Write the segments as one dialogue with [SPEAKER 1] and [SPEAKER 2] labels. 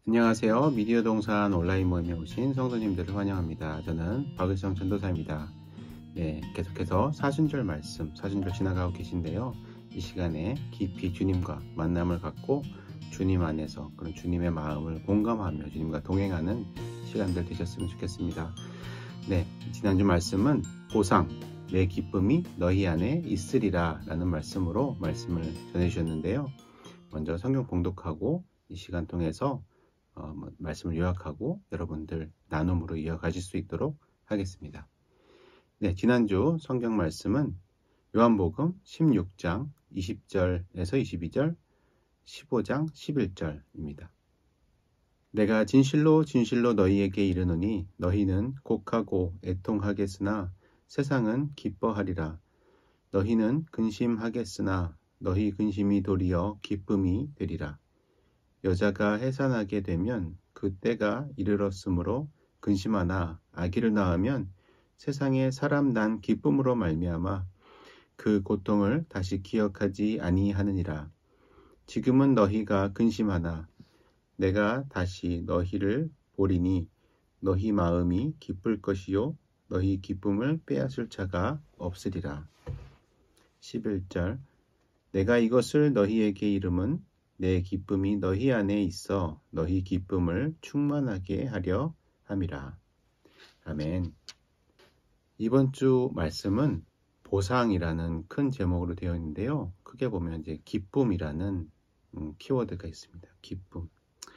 [SPEAKER 1] 안녕하세요. 미디어 동산 온라인 모임에 오신 성도님들을 환영합니다. 저는 박을성 전도사입니다. 네, 계속해서 사순절 말씀, 사순절 지나가고 계신데요. 이 시간에 깊이 주님과 만남을 갖고 주님 안에서 그런 주님의 마음을 공감하며 주님과 동행하는 시간들 되셨으면 좋겠습니다. 네, 지난주 말씀은 보상, 내 기쁨이 너희 안에 있으리라 라는 말씀으로 말씀을 전해주셨는데요. 먼저 성경 봉독하고 이 시간 통해서 말씀을 요약하고 여러분들 나눔으로 이어가실 수 있도록 하겠습니다. 네, 지난주 성경 말씀은 요한복음 16장 20절에서 22절, 15장 11절입니다. 내가 진실로 진실로 너희에게 이르노니 너희는 곡하고 애통하겠으나 세상은 기뻐하리라. 너희는 근심하겠으나 너희 근심이 도리어 기쁨이 되리라. 여자가 해산하게 되면 그 때가 이르렀으므로 근심하나 아기를 낳으면 세상에 사람 난 기쁨으로 말미암아 그 고통을 다시 기억하지 아니하느니라. 지금은 너희가 근심하나 내가 다시 너희를 보리니 너희 마음이 기쁠 것이요 너희 기쁨을 빼앗을 자가 없으리라. 11절 내가 이것을 너희에게 이름은 내 기쁨이 너희 안에 있어 너희 기쁨을 충만하게 하려 함이라. 아멘. 이번 주 말씀은 보상이라는 큰 제목으로 되어 있는데요. 크게 보면 이제 기쁨이라는 키워드가 있습니다. 기쁨.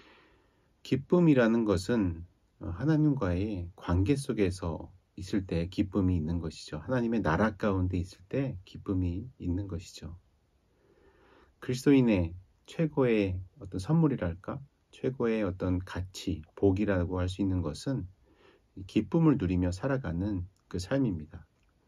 [SPEAKER 1] 기쁨이라는 것은 하나님과의 관계 속에서 있을 때 기쁨이 있는 것이죠. 하나님의 나라 가운데 있을 때 기쁨이 있는 것이죠. 그리스도인의 최고의 어떤 선물이랄까? 최고의 어떤 가치, 복이라고 할 수 있는 것은 기쁨을 누리며 살아가는 그 삶입니다.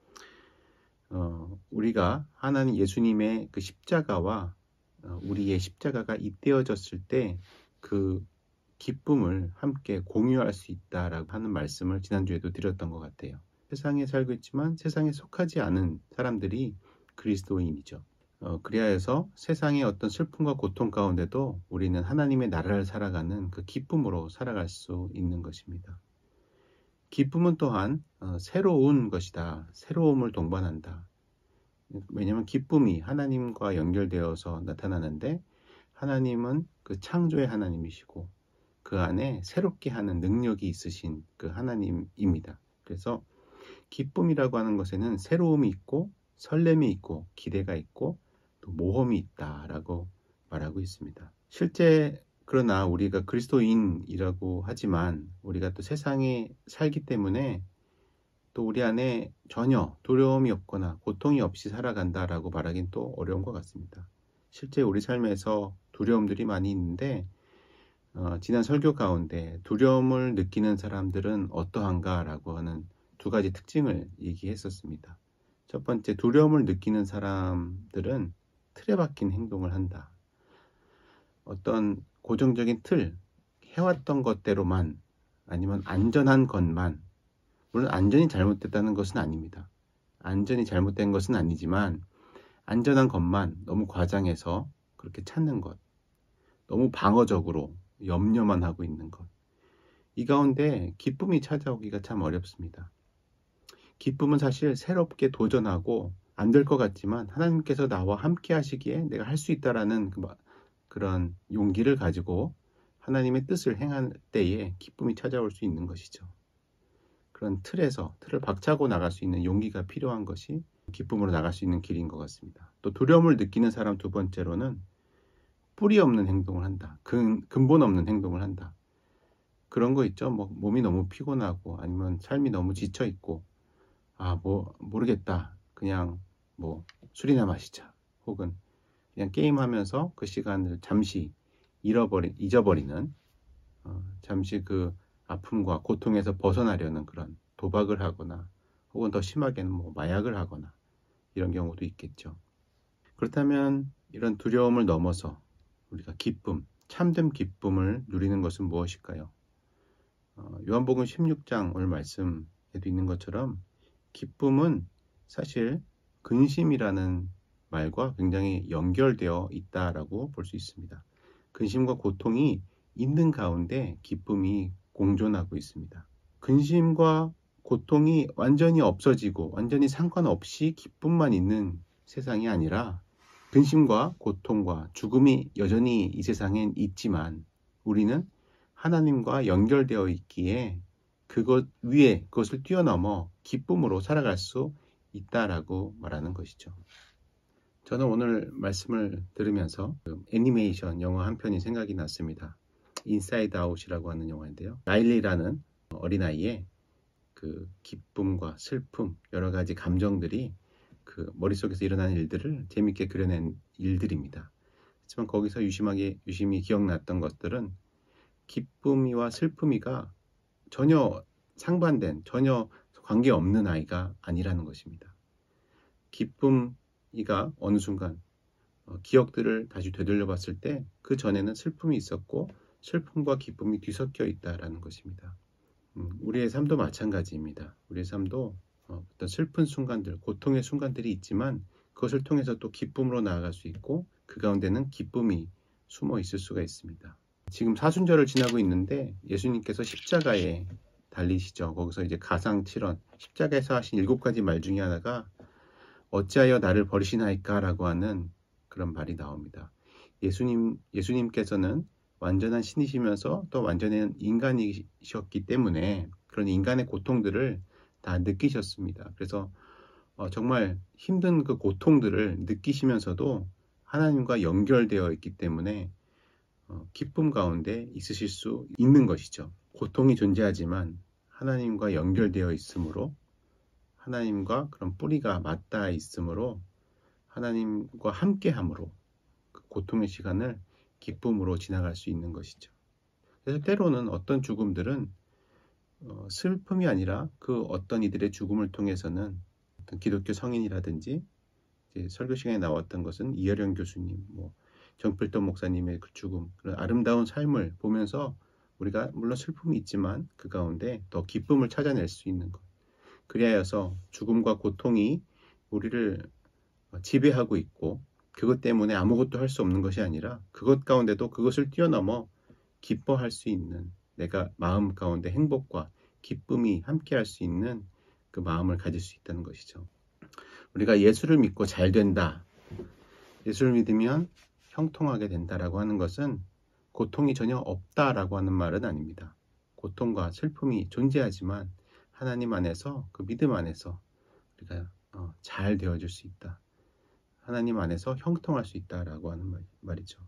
[SPEAKER 1] 우리가 하나님 예수님의 그 십자가와 우리의 십자가가 잇대어졌을 때 그 기쁨을 함께 공유할 수 있다라고 하는 말씀을 지난주에도 드렸던 것 같아요. 세상에 살고 있지만 세상에 속하지 않은 사람들이 그리스도인이죠. 그리하여서 세상의 어떤 슬픔과 고통 가운데도 우리는 하나님의 나라를 살아가는 그 기쁨으로 살아갈 수 있는 것입니다. 기쁨은 또한 새로운 것이다. 새로움을 동반한다. 왜냐하면 기쁨이 하나님과 연결되어서 나타나는데 하나님은 그 창조의 하나님이시고 그 안에 새롭게 하는 능력이 있으신 그 하나님입니다. 그래서 기쁨이라고 하는 것에는 새로움이 있고 설렘이 있고 기대가 있고 또 모험이 있다라고 말하고 있습니다. 실제 그러나 우리가 그리스도인이라고 하지만 우리가 또 세상에 살기 때문에 또 우리 안에 전혀 두려움이 없거나 고통이 없이 살아간다라고 말하긴 또 어려운 것 같습니다. 실제 우리 삶에서 두려움들이 많이 있는데 지난 설교 가운데 두려움을 느끼는 사람들은 어떠한가라고 하는 두 가지 특징을 얘기했었습니다. 첫 번째, 두려움을 느끼는 사람들은 틀에 박힌 행동을 한다. 어떤 고정적인 틀, 해왔던 것대로만 아니면 안전한 것만, 물론 안전이 잘못됐다는 것은 아닙니다. 안전이 잘못된 것은 아니지만 안전한 것만 너무 과장해서 그렇게 찾는 것, 너무 방어적으로 염려만 하고 있는 것, 이 가운데 기쁨이 찾아오기가 참 어렵습니다. 기쁨은 사실 새롭게 도전하고 안 될 것 같지만 하나님께서 나와 함께 하시기에 내가 할 수 있다라는 그런 용기를 가지고 하나님의 뜻을 행할 때에 기쁨이 찾아올 수 있는 것이죠. 그런 틀을 박차고 나갈 수 있는 용기가 필요한 것이 기쁨으로 나갈 수 있는 길인 것 같습니다. 또 두려움을 느끼는 사람 두 번째로는 뿌리 없는 행동을 한다. 근본 없는 행동을 한다. 그런 거 있죠. 몸이 너무 피곤하고 아니면 삶이 너무 지쳐 있고 모르겠다. 그냥 술이나 마시자. 혹은 그냥 게임하면서 그 시간을 잠시 잊어버리는 잠시 그 아픔과 고통에서 벗어나려는 그런 도박을 하거나 혹은 더 심하게는 마약을 하거나 이런 경우도 있겠죠. 그렇다면 이런 두려움을 넘어서 우리가 기쁨, 참된 기쁨을 누리는 것은 무엇일까요? 요한복음 16장 오늘 말씀에도 있는 것처럼 기쁨은 사실 근심이라는 말과 굉장히 연결되어 있다라고 볼 수 있습니다. 근심과 고통이 있는 가운데 기쁨이 공존하고 있습니다. 근심과 고통이 완전히 없어지고 완전히 상관없이 기쁨만 있는 세상이 아니라 근심과 고통과 죽음이 여전히 이 세상엔 있지만 우리는 하나님과 연결되어 있기에 그것 위에 그것을 뛰어넘어 기쁨으로 살아갈 수 있다라고 말하는 것이죠. 저는 오늘 말씀을 들으면서 애니메이션 영화 한 편이 생각이 났습니다. 인사이드 아웃이라고 하는 영화인데요. 라일리라는 어린아이의 그 기쁨과 슬픔, 여러 가지 감정들이 그 머릿속에서 일어나는 일들을 재밌게 그려낸 일들입니다. 하지만 거기서 유심히 기억났던 것들은 기쁨이와 슬픔이가 전혀 상반된, 전혀 관계없는 아이가 아니라는 것입니다. 기쁨이가 어느 순간 기억들을 다시 되돌려 봤을 때 그 전에는 슬픔이 있었고 슬픔과 기쁨이 뒤섞여 있다라는 것입니다. 우리의 삶도 마찬가지입니다. 우리의 삶도 어떤 슬픈 순간들, 고통의 순간들이 있지만 그것을 통해서 또 기쁨으로 나아갈 수 있고 그 가운데는 기쁨이 숨어 있을 수가 있습니다. 지금 사순절을 지나고 있는데 예수님께서 십자가에 달리시죠. 거기서 이제 가상칠언, 십자가에서 하신 7가지 말 중에 하나가 어찌하여 나를 버리시나이까 라고 하는 그런 말이 나옵니다. 예수님께서는 완전한 신이시면서 또 완전한 인간이셨기 때문에 그런 인간의 고통들을 다 느끼셨습니다. 그래서 정말 힘든 그 고통들을 느끼시면서도 하나님과 연결되어 있기 때문에 기쁨 가운데 있으실 수 있는 것이죠. 고통이 존재하지만 하나님과 연결되어 있으므로 하나님과 그런 뿌리가 맞닿아 있으므로 하나님과 함께함으로 그 고통의 시간을 기쁨으로 지나갈 수 있는 것이죠. 그래서 때로는 어떤 죽음들은 슬픔이 아니라 그 어떤 이들의 죽음을 통해서는 어떤 기독교 성인이라든지 이제 설교 시간에 나왔던 것은 이혜령 교수님, 정필돈 목사님의 그 죽음, 그런 아름다운 삶을 보면서 우리가 물론 슬픔이 있지만 그 가운데 더 기쁨을 찾아낼 수 있는 것. 그리하여서 죽음과 고통이 우리를 지배하고 있고 그것 때문에 아무것도 할 수 없는 것이 아니라 그것 가운데도 그것을 뛰어넘어 기뻐할 수 있는 내가 마음 가운데 행복과 기쁨이 함께할 수 있는 그 마음을 가질 수 있다는 것이죠. 우리가 예수를 믿고 잘 된다. 예수를 믿으면 형통하게 된다라고 하는 것은 고통이 전혀 없다라고 하는 말은 아닙니다. 고통과 슬픔이 존재하지만 하나님 안에서 그 믿음 안에서 우리가 잘 되어질 수 있다. 하나님 안에서 형통할 수 있다라고 하는 말이죠.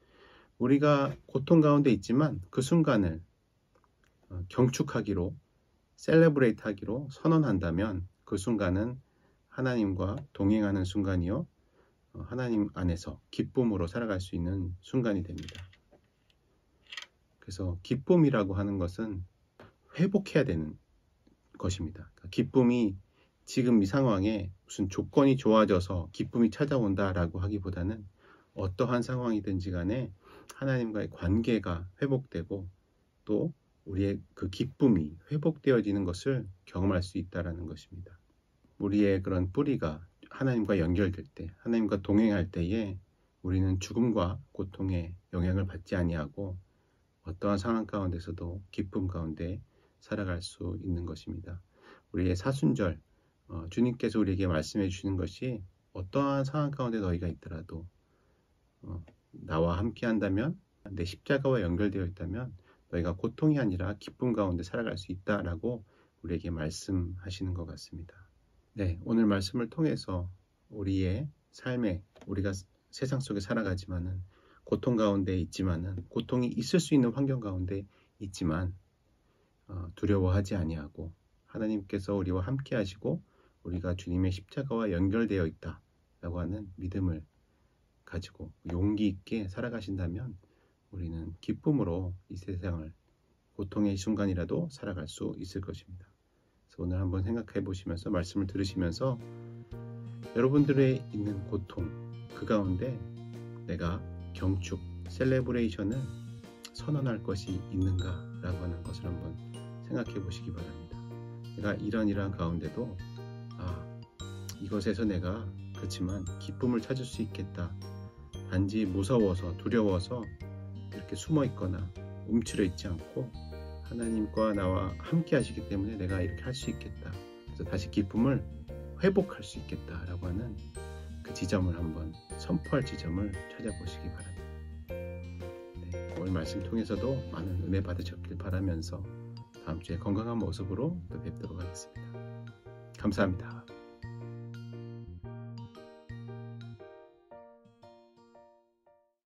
[SPEAKER 1] 우리가 고통 가운데 있지만 그 순간을 경축하기로 셀레브레이트 하기로 선언한다면 그 순간은 하나님과 동행하는 순간이요. 하나님 안에서 기쁨으로 살아갈 수 있는 순간이 됩니다. 그래서 기쁨이라고 하는 것은 회복해야 되는 것입니다. 기쁨이 지금 이 상황에 무슨 조건이 좋아져서 기쁨이 찾아온다라고 하기보다는 어떠한 상황이든지 간에 하나님과의 관계가 회복되고 또 우리의 그 기쁨이 회복되어지는 것을 경험할 수 있다는 것입니다. 우리의 그런 뿌리가 하나님과 연결될 때, 하나님과 동행할 때에 우리는 죽음과 고통에 영향을 받지 아니하고 어떠한 상황 가운데서도 기쁨 가운데 살아갈 수 있는 것입니다. 우리의 사순절, 주님께서 우리에게 말씀해 주시는 것이 어떠한 상황 가운데 너희가 있더라도 나와 함께 한다면, 내 십자가와 연결되어 있다면 너희가 고통이 아니라 기쁨 가운데 살아갈 수 있다라고 우리에게 말씀하시는 것 같습니다. 네, 오늘 말씀을 통해서 우리의 삶에 우리가 세상 속에 살아가지만은 고통 가운데 있지만은 고통이 있을 수 있는 환경 가운데 있지만 두려워하지 아니하고 하나님께서 우리와 함께 하시고 우리가 주님의 십자가와 연결되어 있다라고 하는 믿음을 가지고 용기 있게 살아가신다면 우리는 기쁨으로 이 세상을 고통의 순간이라도 살아갈 수 있을 것입니다. 그래서 오늘 한번 생각해 보시면서 말씀을 들으시면서 여러분들의 있는 고통 그 가운데 내가 경축, 셀레브레이션을 선언할 것이 있는가라고 하는 것을 한번 생각해 보시기 바랍니다. 내가 이러한 가운데도 이것에서 내가 그렇지만 기쁨을 찾을 수 있겠다. 단지 무서워서 두려워서 이렇게 숨어 있거나 움츠려 있지 않고 하나님과 나와 함께 하시기 때문에 내가 이렇게 할 수 있겠다. 그래서 다시 기쁨을 회복할 수 있겠다라고 하는 그 지점을 한번 선포할 지점을 찾아보시기 바랍니다. 네, 오늘 말씀 통해서도 많은 은혜 받으셨길 바라면서 다음 주에 건강한 모습으로 또 뵙도록 하겠습니다. 감사합니다.